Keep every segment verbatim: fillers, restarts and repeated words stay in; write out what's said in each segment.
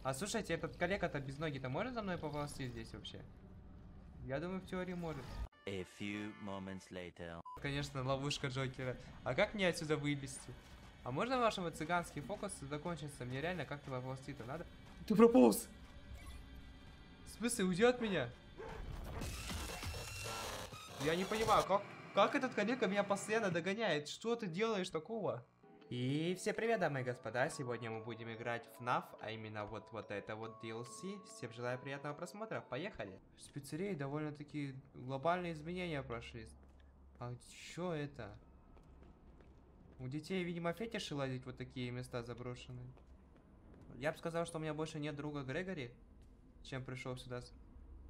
А слушайте, этот коллега-то без ноги-то может за мной поползти здесь вообще? Я думаю, в теории может. A few moments later. Конечно, ловушка Джокера. А как мне отсюда вылезти? А можно ваши вот цыганские фокусы закончиться? Мне реально как-то поползти-то надо. Ты прополз! В смысле, уйди от меня? Я не понимаю, как, как этот коллега меня постоянно догоняет? Что ты делаешь такого? И всем привет, дамы и господа, сегодня мы будем играть в эф эф, а именно вот, вот это вот ди эл си. Всем желаю приятного просмотра, поехали. В пиццерии довольно-таки глобальные изменения прошли. А чё это? У детей, видимо, фетиши ладить вот такие места заброшенные. Я бы сказал, что у меня больше нет друга Грегори, чем пришел сюда. С...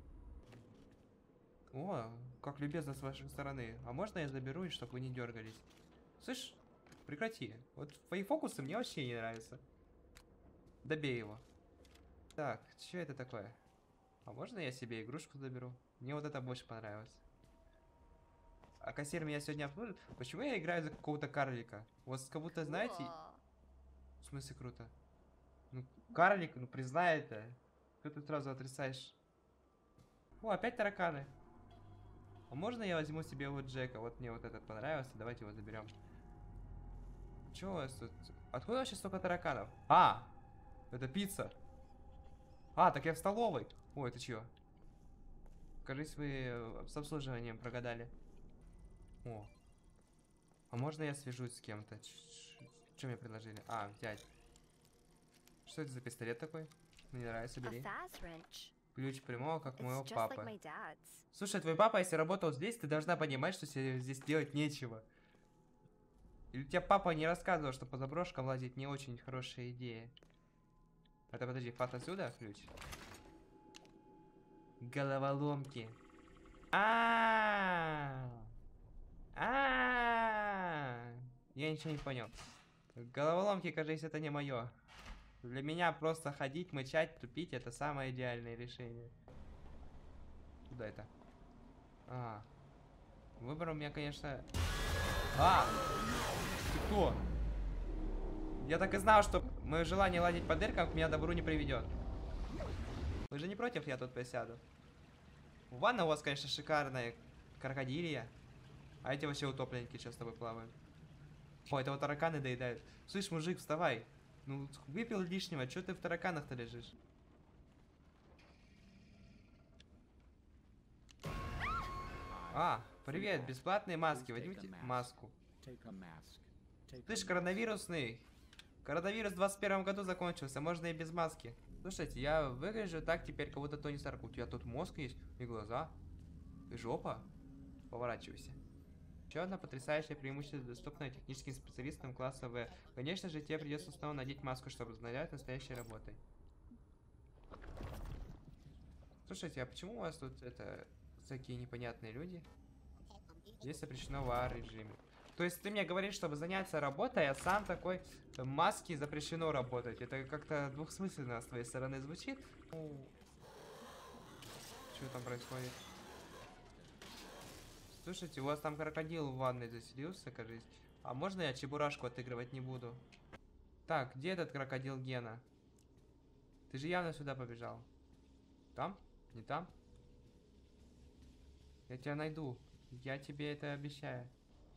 О, как любезно с вашей стороны. А можно я заберу, и чтобы вы не дергались? Слышь, прекрати. Вот твои фокусы мне вообще не нравятся. Добей его. Так, что это такое? А можно я себе игрушку заберу? Мне вот это больше понравилось. А кассир меня сегодня обслужит? Почему я играю за какого-то карлика? У вас как будто, знаете... В смысле круто? Ну, карлик, ну признай это. Что ты сразу отрицаешь? О, опять тараканы. А можно я возьму себе вот Джека? Вот мне вот этот понравился, давайте его заберем. Чё у вас тут? Откуда вообще столько тараканов? А! Это пицца. А, так я в столовой. Ой, это чё? Кажись, вы с обслуживанием прогадали. О. А можно я свяжусь с кем-то? Что мне предложили? А, взять. Что это за пистолет такой? Мне нравится, бери. Ключ прямого, как моего папы. Слушай, твой папа, если работал здесь, ты должна понимать, что себе здесь делать нечего. Или у тебя папа не рассказывал, что по заброшкам лазить не очень хорошая идея. Это подожди, фат отсюда ключ? Головоломки. А, а, я ничего не понял. Головоломки, кажется, это не мое. Для меня просто ходить, мычать, тупить — это самое идеальное решение. Куда это? А, выбор у меня, конечно... А! Ты кто? Я так и знал, что мое желание ладить по дыркам к меня добру не приведет. Вы же не против, я тут присяду? Ванна у вас, конечно, шикарная. Крокодилья. А эти вообще утопленники сейчас с тобой плавают. О, это вот тараканы доедают. Слышь, мужик, вставай. Ну, выпил лишнего, что ты в тараканах-то лежишь? А, привет, бесплатные маски. Возьмите маску. Слышь, коронавирусный. Коронавирус в двадцать первом году закончился, можно и без маски. Слушайте, я выгляжу так теперь, как будто Тони Старк. У тебя тут мозг есть, и глаза, и жопа. Поворачивайся. Еще одно потрясающее преимущество, доступное техническим специалистам класса В. Конечно же, тебе придется снова надеть маску, чтобы занять настоящей работой. Слушайте, а почему у вас тут это всякие непонятные люди? Здесь запрещено в А режиме. То есть ты мне говоришь, чтобы заняться работой, а сам такой в маске запрещено работать. Это как-то двухсмысленно с твоей стороны звучит. Что там происходит? Слушайте, у вас там крокодил в ванной заселился, кажется. А можно я чебурашку отыгрывать не буду? Так, где этот крокодил Гена? Ты же явно сюда побежал. Там? Не там? Я тебя найду. Я тебе это обещаю.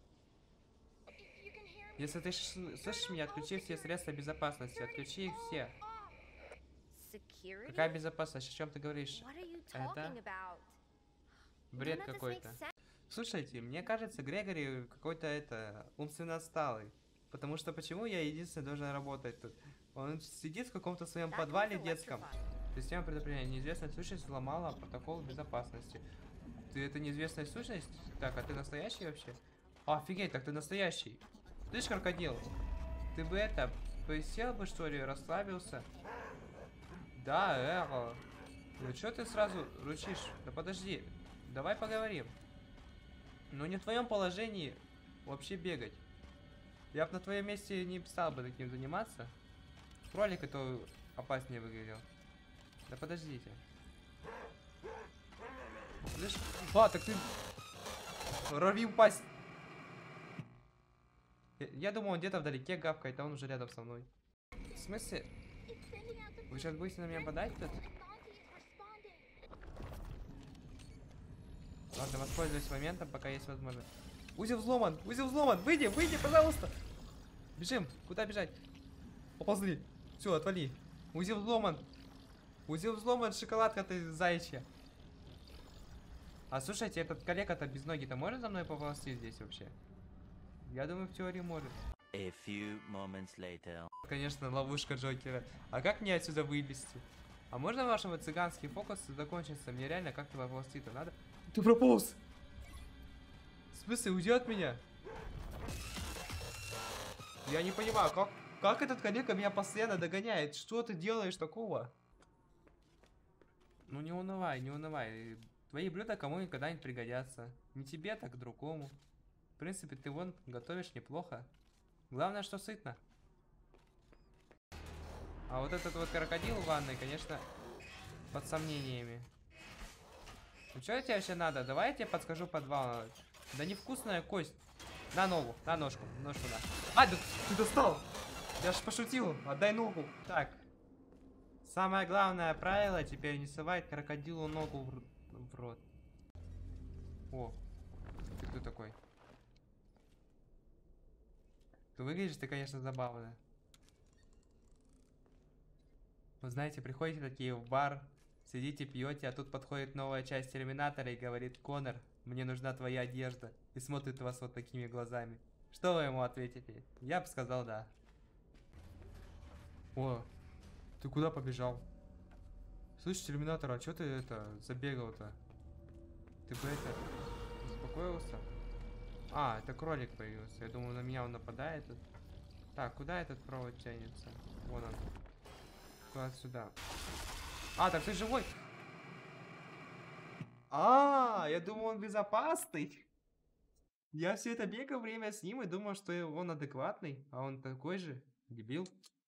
Если ты слышишь меня, отключи все средства безопасности. Отключи их все. Какая безопасность? О чем ты говоришь? Это бред какой-то. Слушайте, мне кажется, Грегори какой-то это умственно отсталый. Потому что почему я единственный должен работать тут? Он сидит в каком-то своем подвале детском. Система предупреждения. Неизвестная сущность взломала протокол безопасности. Ты это неизвестная сущность? Так, а ты настоящий вообще? А, офигеть, так ты настоящий. Слышь, крокодил, ты бы это, посел бы, что ли, расслабился? Да, эго. Ну что ты сразу ручишь? Да подожди, давай поговорим. Ну не в твоем положении вообще бегать. Я бы на твоем месте не стал бы таким заниматься. Кролик это опаснее выглядел. Да подождите. Слышь? А, так ты... Рви упасть. Я, я думаю, он где-то вдалеке гавкает, а он уже рядом со мной. В смысле? Вы сейчас будете на меня подать тут? Ладно, воспользуюсь моментом, пока есть возможность. Узел взломан! Узел взломан! Выйди, выйди, пожалуйста! Бежим! Куда бежать? Поползли! Все, отвали! Узел взломан! Узел взломан, шоколадка ты заячья! А слушайте, этот коллега-то без ноги-то может за мной поползти здесь вообще? Я думаю, в теории может. A few moments later. Конечно, ловушка Джокера. А как мне отсюда вылезти? А можно ваши цыганские фокусы закончиться? Мне реально как-то поползти-то надо? Ты прополз! В смысле, уйди от меня? Я не понимаю, как, как этот коллега меня постоянно догоняет? Что ты делаешь такого? Ну не унывай, не унывай. Твои блюда кому-нибудь когда-нибудь пригодятся. Не тебе, так другому. В принципе, ты вон готовишь неплохо. Главное, что сытно. А вот этот вот крокодил в ванной, конечно, под сомнениями. Ну что тебе вообще надо? Давай я тебе подскажу подвал. Да невкусная кость. На ногу, на ножку, ножку на. А, да ты достал! Я ж пошутил, отдай ногу. Так. Самое главное правило теперь не совать крокодилу ногу в, в рот. О, ты кто такой? Ты выглядишь ты, конечно, забавно. Вы знаете, приходите такие в бар, сидите, пьете, а тут подходит новая часть Терминатора и говорит: Коннор, мне нужна твоя одежда. И смотрит вас вот такими глазами. Что вы ему ответите? Я бы сказал да. О, ты куда побежал? Слышь, Терминатор, а что ты это забегал-то? Ты бы это успокоился? А, это кролик появился. Я думаю, на меня он нападает. Так, куда этот провод тянется? Вон он. Куда сюда? А, так ты живой? А, я думал, он безопасный. Я все это бегал время с ним и думал, что он адекватный, а он такой же дебил.